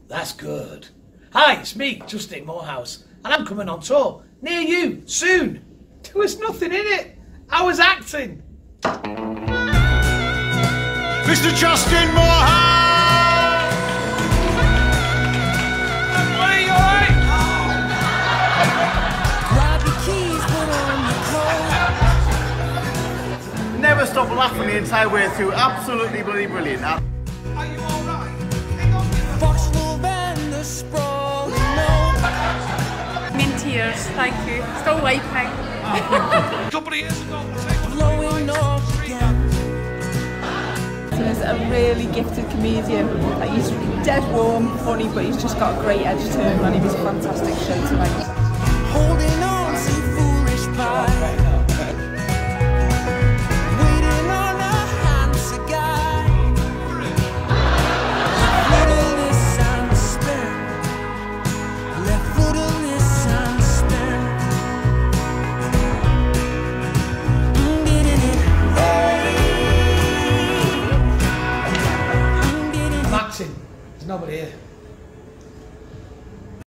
That's good. Hi, it's me, Justin Moorhouse, and I'm coming on tour near you soon. There was nothing in it. I was acting. Mr. Justin Moorhouse! What are you alright? Grab your keys, put on your clothes. Never stop laughing the entire way through. Absolutely bloody brilliant. Are you alright? Foxglove and the sprawl, you know. I'm in tears, thank you. Still wiping. A couple of years ago, Blowing up again. He's a really gifted comedian. Like, he's dead warm, funny, but he's just got a great edge to him, and he was a fantastic show tonight. Holding on to foolish pride. Waiting on a hand to guide. Footedness and despair. Left footedness and despair. I'm acting. There's nobody here.